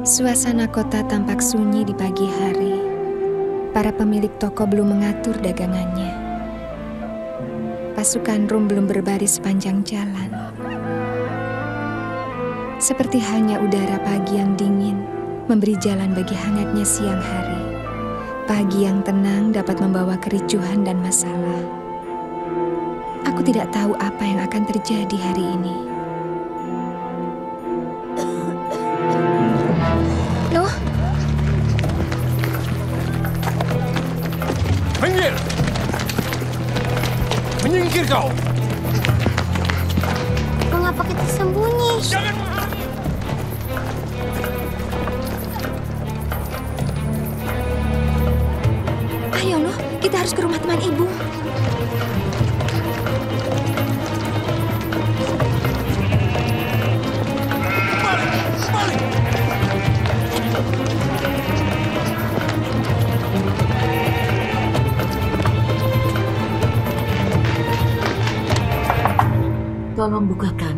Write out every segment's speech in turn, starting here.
Suasana kota tampak sunyi di pagi hari. Para pemilik toko belum mengatur dagangannya. Pasukan Rum belum berbaris sepanjang jalan. Seperti halnya udara pagi yang dingin, memberi jalan bagi hangatnya siang hari. Pagi yang tenang dapat membawa kericuhan dan masalah. Aku tidak tahu apa yang akan terjadi hari ini. Loh? Minggir! Menyingkir kau! Mengapa kita sembunyi? Jangan! Ayo, Noh, kita harus ke rumah teman ibu. Tolong bukakan.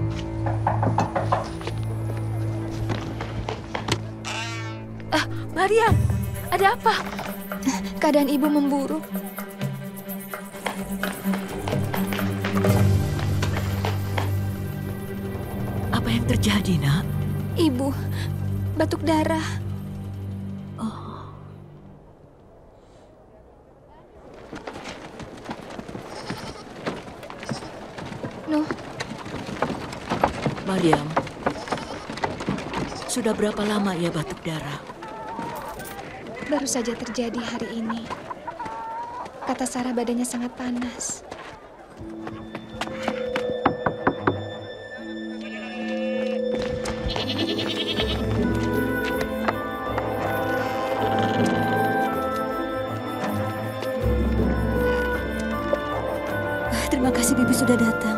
Mariam, ada apa? Keadaan ibu memburuk. Apa yang terjadi, Nak? Ibu, batuk darah. Oh. Noh. Mariam, sudah berapa lama ia batuk darah? Baru saja terjadi hari ini. Kata Sarah badannya sangat panas. Terima kasih Bibi sudah datang.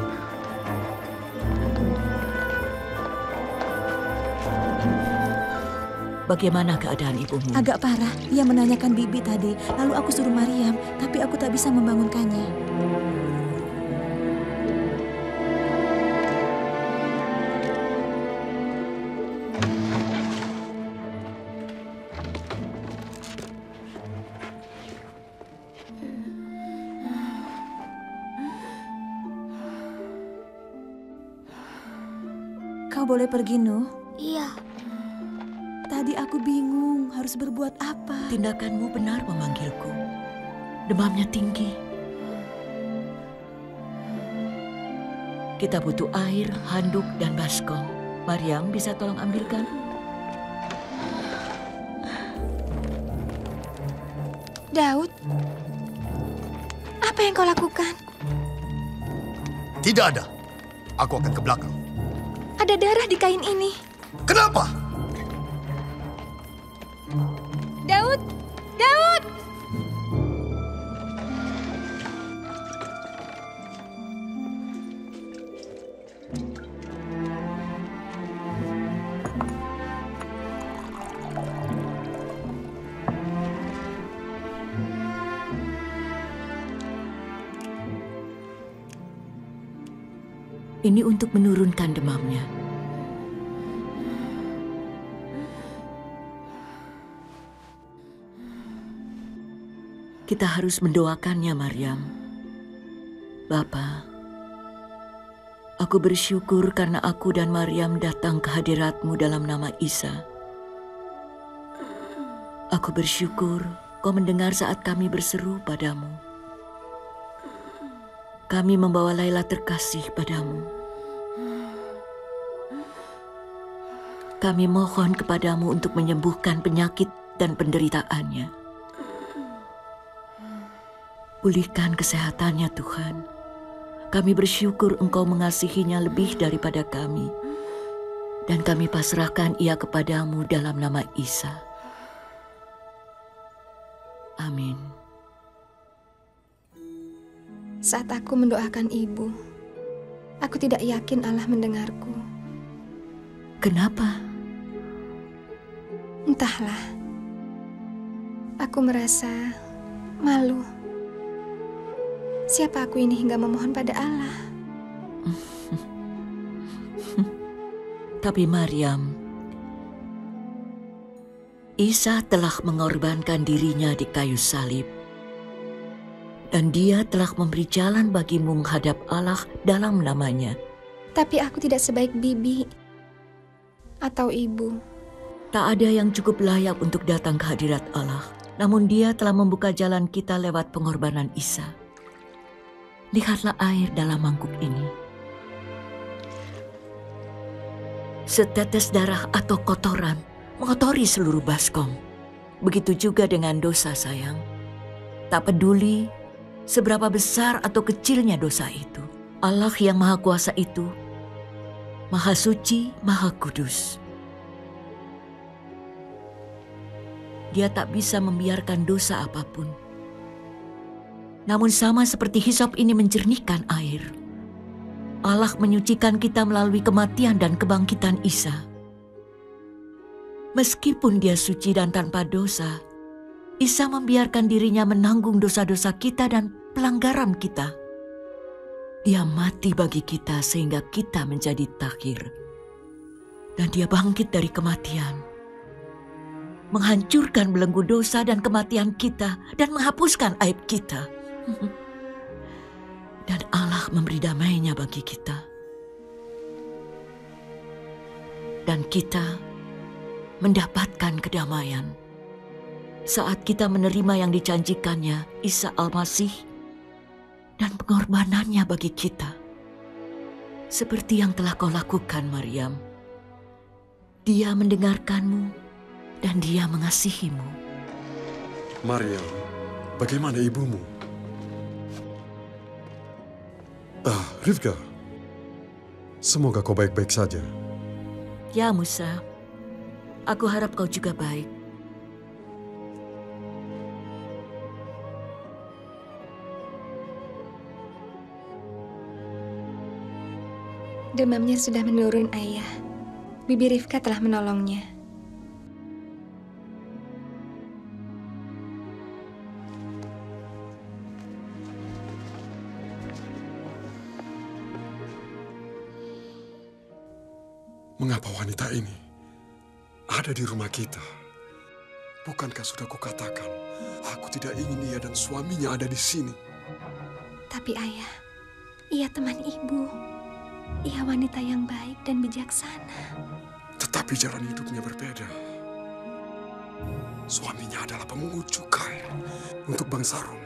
Bagaimana keadaan ibumu? Agak parah. Ia menanyakan Bibi tadi. Lalu aku suruh Mariam, tapi aku tak bisa membangunkannya. Kau boleh pergi, Nuh. Iya. Tadi aku bingung harus berbuat apa. Tindakanmu benar memanggilku. Demamnya tinggi. Kita butuh air, handuk, dan baskom. Mariam, bisa tolong ambilkan? Daud, apa yang kau lakukan? Tidak ada. Aku akan ke belakang. Ada darah di kain ini. Kenapa? Daud! Daud! Ini untuk menurunkan demamnya. Kita harus mendoakannya, Mariam. Bapa, aku bersyukur karena aku dan Mariam datang ke hadirat-Mu dalam nama Isa. Aku bersyukur Kau mendengar saat kami berseru padamu. Kami membawa Laila terkasih padamu. Kami mohon kepadamu untuk menyembuhkan penyakit dan penderitaannya. Pulihkan kesehatannya, Tuhan. Kami bersyukur Engkau mengasihinya lebih daripada kami. Dan kami pasrahkan ia kepadamu dalam nama Isa. Amin. Saat aku mendoakan ibu, aku tidak yakin Allah mendengarku. Kenapa? Entahlah. Aku merasa malu. Siapa aku ini hingga memohon pada Allah? Tapi Mariam, Isa telah mengorbankan dirinya di kayu salib. Dan dia telah memberi jalan bagimu menghadap Allah dalam namanya. Tapi aku tidak sebaik bibi atau ibu. Tak ada yang cukup layak untuk datang ke hadirat Allah. Namun dia telah membuka jalan kita lewat pengorbanan Isa. Lihatlah air dalam mangkuk ini. Setetes darah atau kotoran mengotori seluruh baskom. Begitu juga dengan dosa, sayang. Tak peduli seberapa besar atau kecilnya dosa itu. Allah yang Maha Kuasa itu, Maha Suci, Maha Kudus. Dia tak bisa membiarkan dosa apapun. Namun sama seperti hisop ini menjernihkan air, Allah menyucikan kita melalui kematian dan kebangkitan Isa. Meskipun dia suci dan tanpa dosa, Isa membiarkan dirinya menanggung dosa-dosa kita dan pelanggaran kita. Dia mati bagi kita sehingga kita menjadi takhir. Dan dia bangkit dari kematian, menghancurkan belenggu dosa dan kematian kita dan menghapuskan aib kita. Dan Allah memberi damai-Nya bagi kita. Dan kita mendapatkan kedamaian saat kita menerima yang dijanjikannya, Isa Al-Masih, dan pengorbanannya bagi kita. Seperti yang telah kau lakukan, Mariam. Dia mendengarkanmu dan dia mengasihimu. Mariam, bagaimana ibumu? Rivka, semoga kau baik-baik saja. Ya, Moussa. Aku harap kau juga baik. Demamnya sudah menurun, Ayah. Bibi Rivka telah menolongnya. Mengapa wanita ini ada di rumah kita? Bukankah sudah kukatakan, aku tidak ingin ia dan suaminya ada di sini? Tapi Ayah, ia teman ibu. Ia wanita yang baik dan bijaksana. Tetapi jalan hidupnya berbeda. Suaminya adalah pemungut cukai untuk bangsa Rom.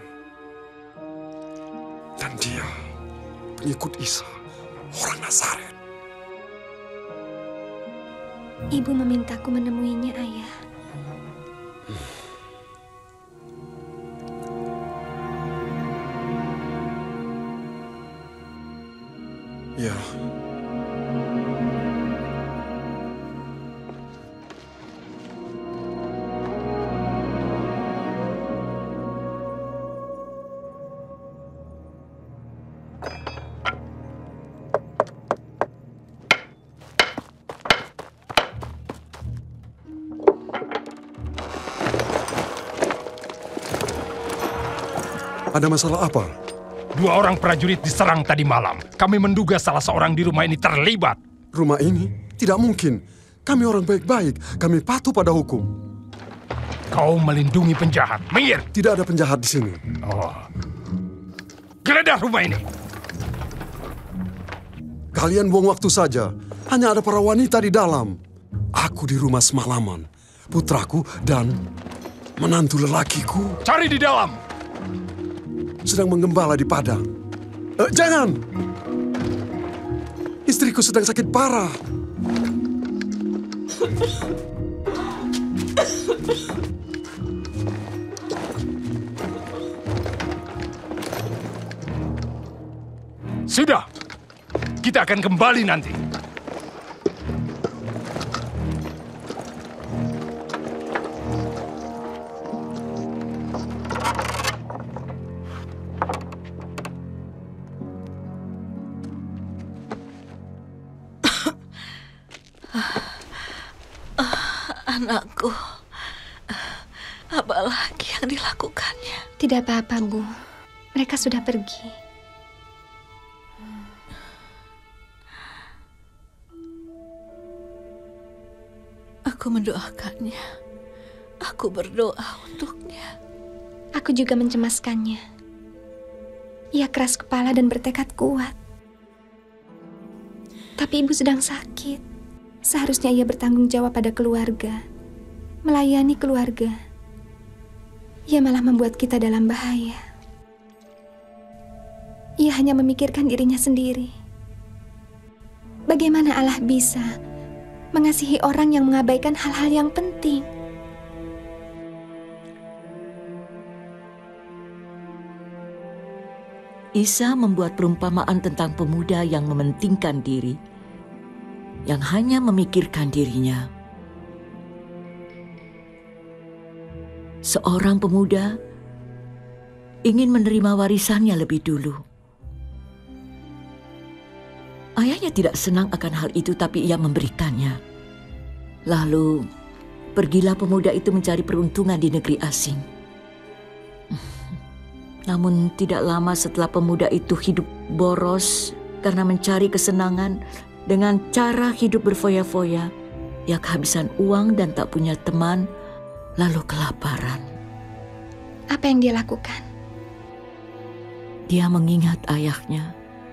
Dan dia pengikut Isa, orang Nazaret. Ibu memintaku menemuinya, Ayah. Ya. Ada masalah apa? 2 orang prajurit diserang tadi malam. Kami menduga salah seorang di rumah ini terlibat. Rumah ini? Tidak mungkin. Kami orang baik-baik. Kami patuh pada hukum. Kau melindungi penjahat. Minggir! Tidak ada penjahat di sini. Oh. Geledah rumah ini. Kalian buang waktu saja. Hanya ada para wanita di dalam. Aku di rumah semalaman. Putraku dan menantu lelakiku Cari di dalam. sedang menggembala di padang. Jangan! Istriku sedang sakit parah. Sudah. Kita akan kembali nanti. Anakku, apa lagi yang dilakukannya? Tidak apa-apa, Bu. Mereka sudah pergi. Aku mendoakannya Aku berdoa untuknya. Aku juga mencemaskannya. Ia keras kepala dan bertekad kuat. Tapi ibu sedang sakit. Seharusnya ia bertanggung jawab pada keluarga, melayani keluarga. Ia malah membuat kita dalam bahaya. Ia hanya memikirkan dirinya sendiri. Bagaimana Allah bisa mengasihi orang yang mengabaikan hal-hal yang penting? Isa membuat perumpamaan tentang pemuda yang mementingkan diri, yang hanya memikirkan dirinya. Seorang pemuda ingin menerima warisannya lebih dulu. Ayahnya tidak senang akan hal itu, tapi ia memberikannya. Lalu, pergilah pemuda itu mencari peruntungan di negeri asing. Namun tidak lama setelah pemuda itu hidup boros karena mencari kesenangan dengan cara hidup berfoya-foya, ia kehabisan uang dan tak punya teman, lalu kelaparan. Apa yang dia lakukan? Dia mengingat ayahnya.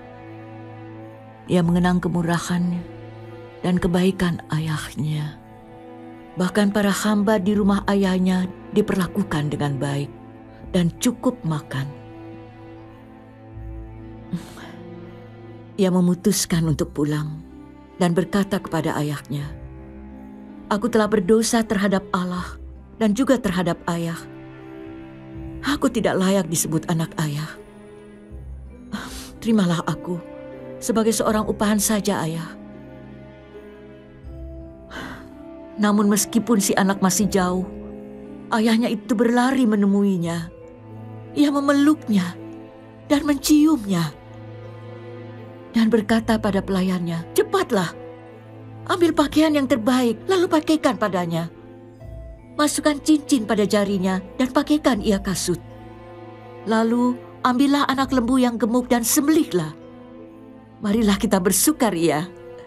Ia mengenang kemurahannya dan kebaikan ayahnya. Bahkan para hamba di rumah ayahnya diperlakukan dengan baik dan cukup makan. Ia memutuskan untuk pulang dan berkata kepada ayahnya, "Aku telah berdosa terhadap Allah dan juga terhadap ayah. Aku tidak layak disebut anak ayah. Terimalah aku sebagai seorang upahan saja, ayah." Namun meskipun si anak masih jauh, ayahnya itu berlari menemuinya. Ia memeluknya dan menciumnya dan berkata pada pelayannya, "Cepatlah, ambil pakaian yang terbaik lalu pakaikan padanya. Masukkan cincin pada jarinya dan pakaikan ia kasut. Lalu ambillah anak lembu yang gemuk dan sembelihlah. Marilah kita bersukaria.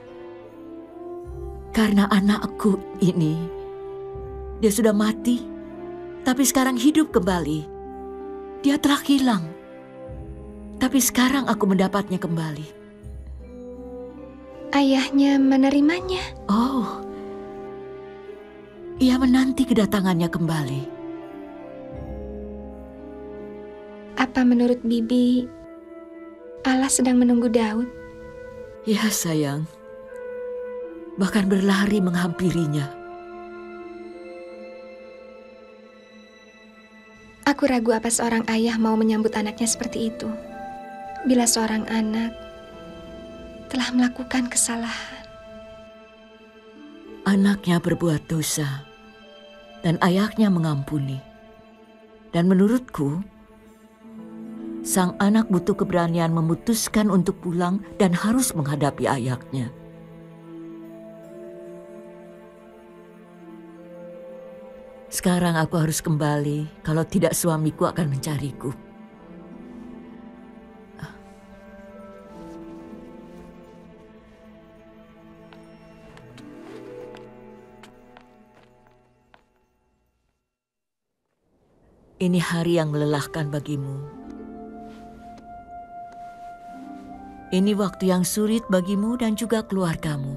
Karena anakku ini, dia sudah mati, tapi sekarang hidup kembali. Dia telah hilang, tapi sekarang aku mendapatnya kembali." Ayahnya menerimanya? Oh, ia menanti kedatangannya kembali. Apa menurut Bibi, Allah sedang menunggu Daud? Ya sayang, bahkan berlari menghampirinya. Aku ragu apa seorang ayah mau menyambut anaknya seperti itu. Bila seorang anak telah melakukan kesalahan. Anaknya berbuat dosa dan ayahnya mengampuni. Dan menurutku, sang anak butuh keberanian memutuskan untuk pulang dan harus menghadapi ayahnya. Sekarang aku harus kembali, kalau tidak suamiku akan mencariku. Ini hari yang melelahkan bagimu. Ini waktu yang sulit bagimu dan juga keluargamu.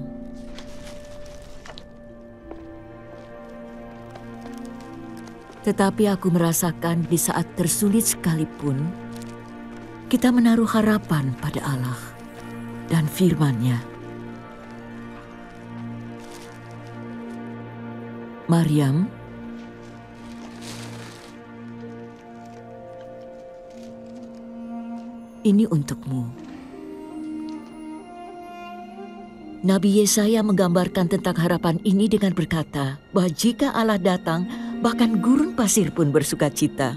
Tetapi aku merasakan di saat tersulit sekalipun, kita menaruh harapan pada Allah dan firman-Nya. Mariam, ini untukmu. Nabi Yesaya menggambarkan tentang harapan ini dengan berkata bahwa jika Allah datang, bahkan gurun pasir pun bersuka cita.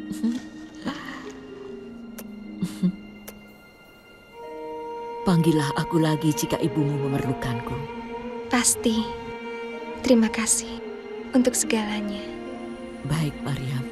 Panggillah aku lagi jika ibumu memerlukanku. Pasti. Terima kasih untuk segalanya. Baik, Mariam.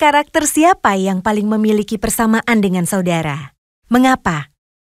Karakter siapa yang paling memiliki persamaan dengan saudara? Mengapa?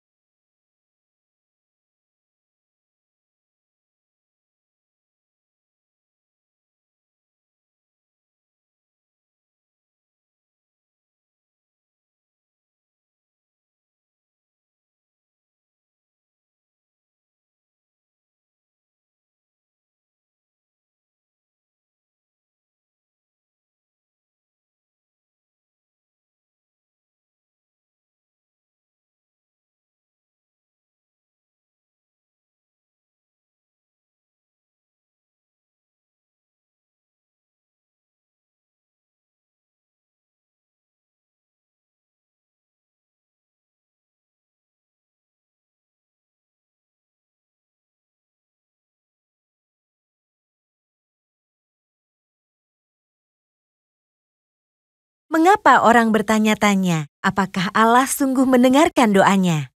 Mengapa orang bertanya-tanya, apakah Allah sungguh mendengarkan doanya?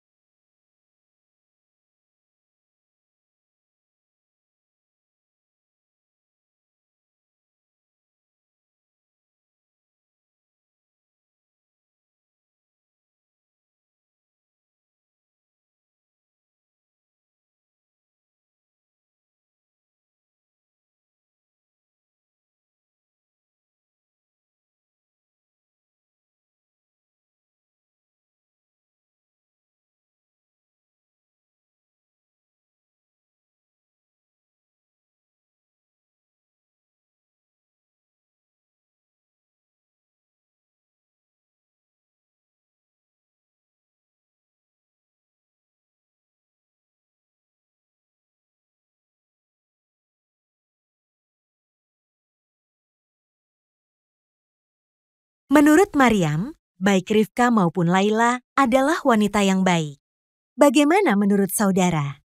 Menurut Mariam, baik Rivka maupun Laila adalah wanita yang baik. Bagaimana menurut saudara?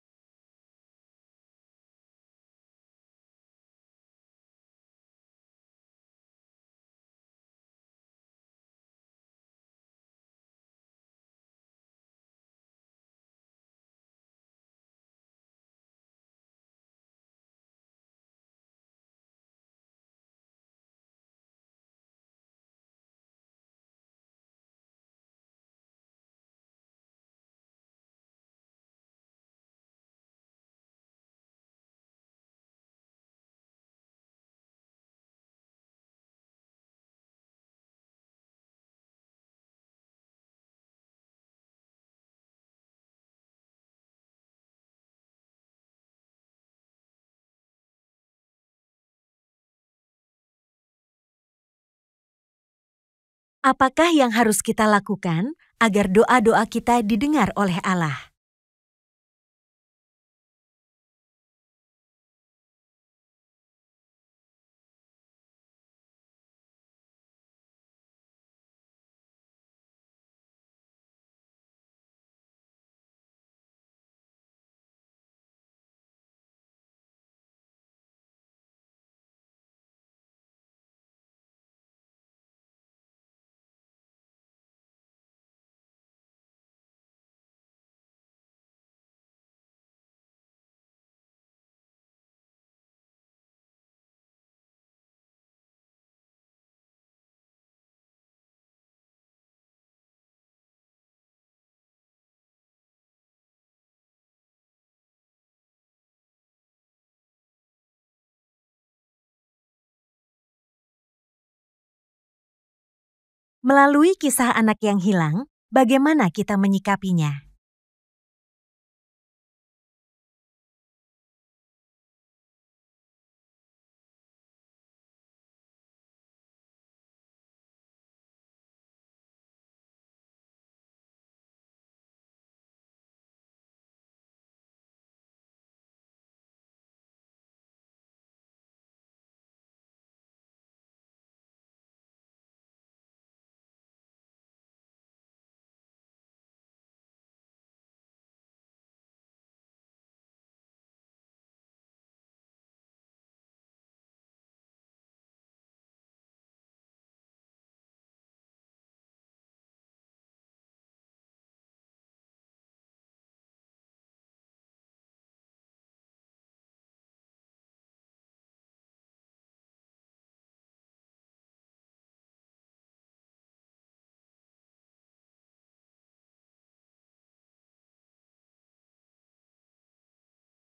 Apakah yang harus kita lakukan agar doa-doa kita didengar oleh Allah? Melalui kisah anak yang hilang, bagaimana kita menyikapinya?